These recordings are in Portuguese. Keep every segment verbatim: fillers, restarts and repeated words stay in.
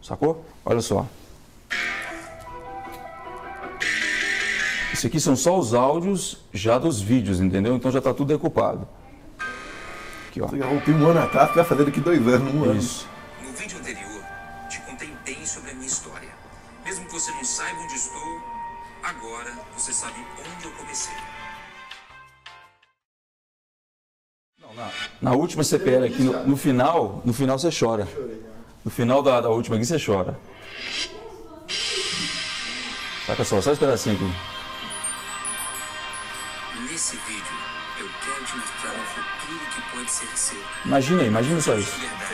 Sacou? Olha só. Isso aqui são só os áudios já dos vídeos, entendeu? Então já tá tudo decupado. Aqui, ó. Você gravou um ano atrás, você vai fazer daqui dois anos, um ano. Isso. No vídeo anterior, te contei bem sobre a minha história. Mesmo que você não saiba onde estou, agora você sabe onde eu comecei. Não, na, na última C P L aqui, no, no final, no final você chora. No final da, da última aqui você chora. Saca só, só esse pedacinho aqui. Nesse vídeo, eu quero te mostrar um futuro que pode ser seu. Imagina aí, imagina só isso. Verdade.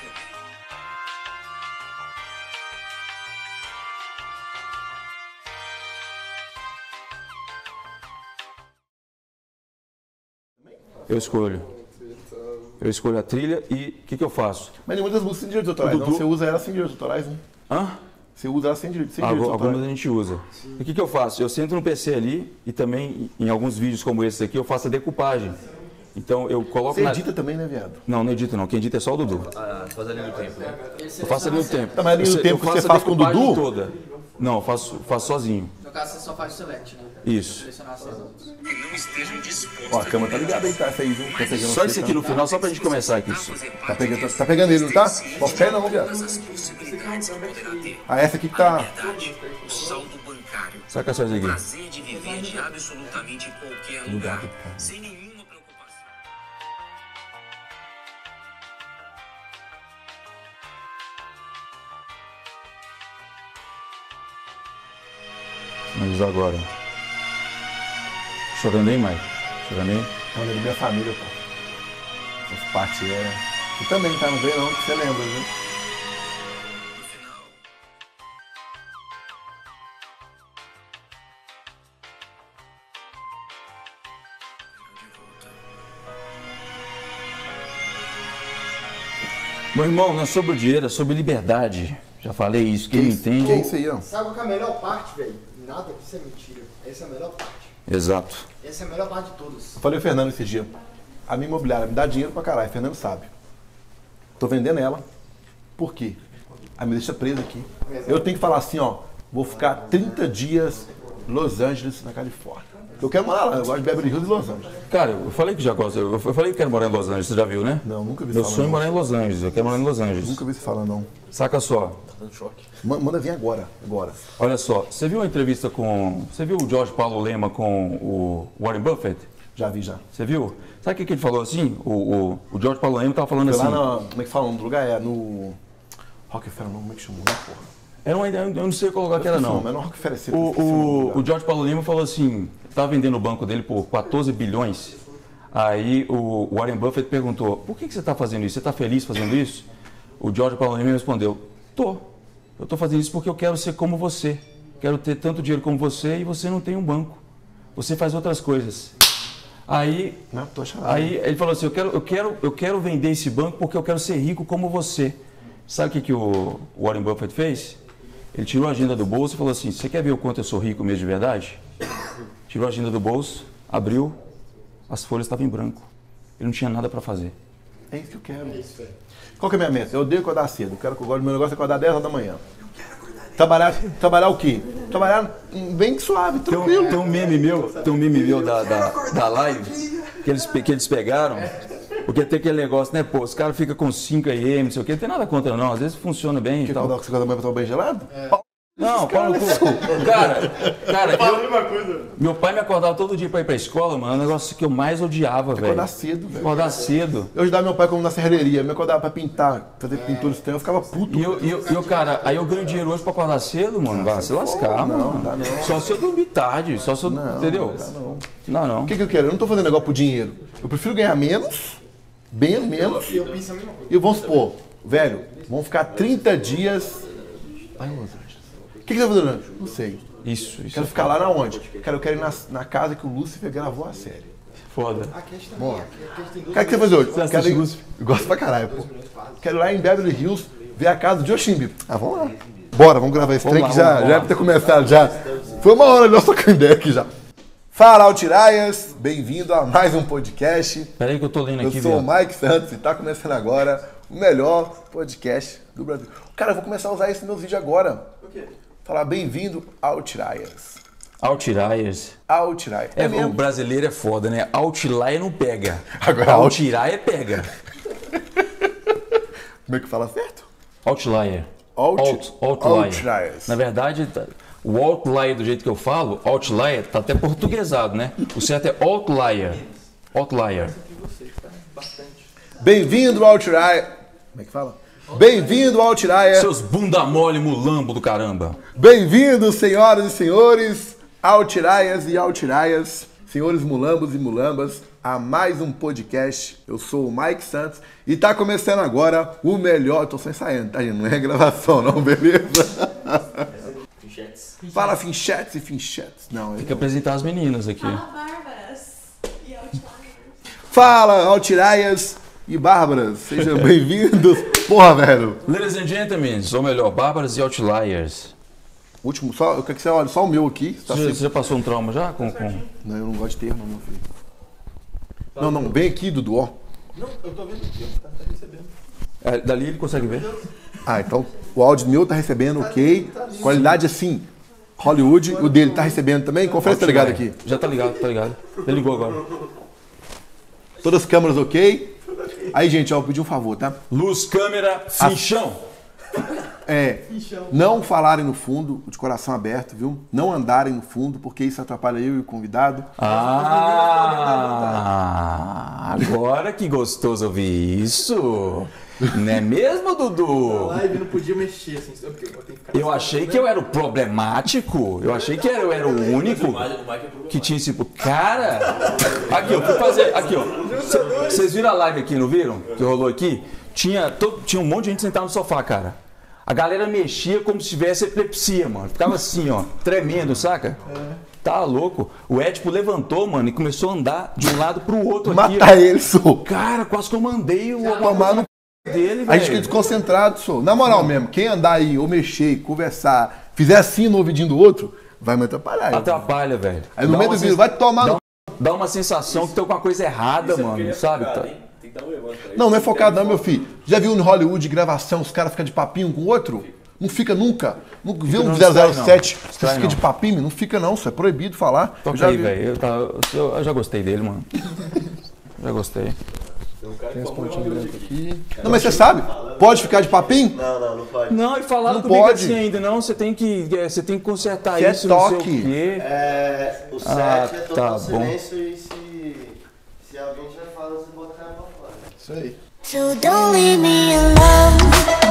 Eu escolho. Eu escolho a trilha e o que, que eu faço? Mas nenhuma das músicas sem direitos autorais, não. Dudu- Você usa ela sem direitos autorais, né? Hã? Você usa ela sem direitos, sem Algu- direitos Algumas autorais. a gente usa. E o que, que eu faço? Eu sento no P C ali e também em alguns vídeos como esse aqui eu faço a decupagem. Então eu coloco Você na... edita também, né, viado? Não, não edito não. Quem edita é só o Dudu. Ah, faz a linha do tempo, né? Eu faço ali no tempo. Tá, mas ali no Eu- tempo eu que você faço a faz com o decupagem Dudu? toda. Não, eu faço, faço sozinho. No caso, você só faz o select, né? Isso. Selecionar as outras. Que não estejam dispostos Ó, a câmera tá ligada aí, tá? Essa aí, viu? Tá pegando Só você, isso tá? aqui no final, só pra gente começar aqui. Tá pegando, tá, tá pegando ele, não tá? Posso pé não, viado. as possibilidades que poderá ter. Ah, essa aqui que tá... Verdade, o saldo bancário. Saca só isso O aqui. prazer de viver de absolutamente qualquer lugar, sem nenhuma preocupação. Mas agora. Chorando aí, Mike? Chorando aí? É uma da minha família, pô. Essa parte é... Você também, tá? Não vê não, que você lembra, viu? No final, de volta. Meu irmão, não é sobre o dinheiro, é sobre liberdade. Já falei isso, quem não entende. Que é isso aí, ó? Sabe qual que é a melhor parte, velho? Nada disso é mentira. Essa é a melhor parte. Exato. Essa é a melhor parte de todas. Eu falei ao Fernando esse dia. A minha imobiliária me dá dinheiro pra caralho, o Fernando sabe. Tô vendendo ela. Por quê? Aí me deixa preso aqui. Eu tenho que falar assim, ó. Vou ficar trinta dias em Los Angeles, na Califórnia. Eu quero morar lá, eu gosto de Beverly Hills e Los Angeles. Cara, eu falei que já gosto. Eu falei que quero morar em Los Angeles, você já viu, né? Não, nunca vi Meu falar, sonho é não. morar em Los Angeles, eu quero morar em Los Angeles. Nunca vi você falar, não. Saca só, Tá dando choque. Ma- Manda vir agora, agora. olha só, você viu a entrevista com. Você viu o Jorge Paulo Lema com o Warren Buffett? Já vi, já. Você viu? Sabe o que, que ele falou assim? O, o, o Jorge Paulo Lema tava falando Foi assim. lá na... Como é que fala o nome do lugar? É no... Rockefeller, não, como é que chama? Não, porra. Era uma ideia, eu não sei qual lugar que era, Esqueci o não. nome, é no Rockefeller, sempre O, esqueci o nome do o, lugar. o Jorge Paulo Lema falou assim, estava vendendo o banco dele por quatorze bilhões. Aí o Warren Buffett perguntou, por que, que você está fazendo isso? Você está feliz fazendo isso? O Jorge Paulo Lema respondeu, tô. Eu estou fazendo isso porque eu quero ser como você. Quero ter tanto dinheiro como você e você não tem um banco. Você faz outras coisas. Aí, Não, tô achando. aí ele falou assim, eu quero, eu, quero, eu quero vender esse banco porque eu quero ser rico como você. Sabe o que, que o Warren Buffett fez? Ele tirou a agenda do bolso e falou assim, você quer ver o quanto eu sou rico mesmo de verdade? Tirou a agenda do bolso, abriu, as folhas estavam em branco. Ele não tinha nada para fazer. É isso que eu quero. Qual que é a minha meta? Eu odeio acordar cedo. Eu quero que eu gosto, meu negócio é acordar dez horas da manhã. Trabalhar, trabalhar o quê? Trabalhar bem suave, Tem um, tranquilo. tem um meme meu, tem um meme meu da, da, da live que eles, pe- que eles pegaram, porque tem aquele negócio, né, pô, os caras ficam com cinco A M, não sei o quê, não tem nada contra não, às vezes funciona bem e Quer tal. acordar com você da manhã pra tomar banho gelado? Não, Paulo, cara, cara, eu, meu pai me acordava todo dia pra ir pra escola, mano, é um negócio que eu mais odiava, velho. Acordar cedo, velho. Acordar cedo. Eu ajudava meu pai como na serralheria, me acordava pra pintar, fazer pintura estranha, eu ficava puto. E eu, e eu, e eu, cara, aí eu ganho dinheiro hoje pra acordar cedo, mano, vai se lascar, Não, mano. dá não. Só se eu dormir tarde, só se eu, Não, entendeu? dá não. Não, não. O que, que eu quero? Eu não tô fazendo negócio por dinheiro. Eu prefiro ganhar menos, bem menos. E eu penso a mesma coisa. E vamos supor, velho, vamos ficar trinta dias lá em Los Angeles. O que, que você vai fazer durante? Não sei. Isso, isso Quero é ficar lá na onde? Cara, eu quero ir na, na casa que o Lúcifer gravou a série. foda. Aqui a gente também. Aqui a gente tem O duas que, é que você vai fazer hoje? Você Quero assiste ir... Lúcifer? Eu gosto pra caralho, pô. Quero ir lá em Beverly Hills ver a casa do Yoshimbi. Ah, vamos lá. Bora, vamos gravar esse Vamos trem lá, que já, vamos lá. já deve ter começado já. Foi uma hora de nós trocando ideia aqui já. Fala, Altiraias. Bem-vindo a mais um podcast. Peraí que eu tô lendo Eu aqui, sou o velho. Mike Santos e tá começando agora O melhor podcast do Brasil. Cara, eu vou começar a usar isso nos meus vídeos agora. O quê? Falar bem-vindo ao Outliers. Outliers. Outliers. É, É o mesmo. brasileiro é foda, né? Outlier não pega. Agora, Outlier pega. Como é que fala certo? Outlier. Out- Out, outlier. Outliers. Na verdade, tá- o outlier do jeito que eu falo, outlier, tá até portuguesado, né? O certo é outlier. Outlier. Bem-vindo ao Outlier. Como é que fala? Bem-vindo ao Outlier. Seus bunda mole mulambo do caramba. Bem-vindos, senhoras e senhores, Outliers e Outliers, senhores mulambos e mulambas, a mais um podcast. Eu sou o Mike Santos e tá começando agora o melhor... Tô só ensaiando, tá, gente? Não é gravação, não, beleza? Finchetes. Fala finchetes e finchetes. Não, Tem que apresentar as meninas aqui. Fala, Bárbaras e Outliers. Fala, Outliers e Bárbaras, sejam bem-vindos. Porra, velho. Ladies and gentlemen, ou melhor, Bárbaras e Outliers. Último, só, eu quero que você olhe só o meu aqui. Tá Você, já, sempre- você já passou um trauma já? Com, com... Não, eu não gosto de termo, meu filho. Não, não, vem aqui, Dudu, ó. Não, eu tô vendo aqui, ó. Tá, tá recebendo. É, dali ele consegue ver? Ah, então o áudio meu tá recebendo, ok. Qualidade assim, Hollywood. O dele tá recebendo também? Conferência tá ligado aqui. Já tá ligado, tá ligado. Ele ligou agora. Todas as câmeras ok. Aí, gente, ó, eu pedi um favor, tá? Luz, câmera, finchão. É, não falarem no fundo, de coração aberto, viu? Não andarem no fundo, porque isso atrapalha eu e o convidado. Ah, agora que gostoso ouvir isso. Não é mesmo, Dudu? Live não podia mexer, assim. Eu tenho que ficar Eu achei que eu era o problemático. Eu achei que eu era o único O Mike é problemático. que tinha esse... Cara, aqui, eu fui fazer... Aqui, ó. Vocês viram a live aqui, não viram? Que rolou aqui? Tinha, todo, tinha um monte de gente sentada no sofá, cara. A galera mexia como se tivesse epilepsia, mano. Ficava assim, ó, tremendo, saca? Tá louco. O Édipo levantou, mano, e começou a andar de um lado pro outro aqui. Mata ó. ele, sou. Cara, quase que eu mandei o Tomar no... dele, A gente fica velho. desconcentrado, sou. Na moral mesmo, quem andar aí, ou mexer, conversar, fizer assim no ouvidinho do outro, vai me atrapalhar. Atrapalha, velho. Aí no Dá meio uma do vídeo, sens- vai tomar dá, no... dá uma sensação que tem alguma coisa errada, mano, sabe? Tá- Tem que dar um levante pra ele. Não, não é focado não, meu filho. Já viu no Hollywood gravação, os caras ficam de papinho um com o outro? Não fica nunca. Não, viu não, um zero zero sete, distrai não. você Distrai fica não. de papinho? Não fica não, isso é proibido falar. Eu Toca já aí, vi. velho. Eu, tá- eu- eu já gostei dele, mano. Já gostei. Tem um cara que Tem as comprou pontinhas um brancas aqui. aqui. Não, mas você sabe, pode ficar de papinho? Não, não, não pode. Não, e falaram Não comigo pode. assim ainda, não. Você tem que, é, você tem que consertar Que é isso, não sei o toque. quê. É, o set Ah, é total tá bom. silêncio e se, se alguém já fala, você bota a cara pra fora. Isso aí. So don't leave me alone.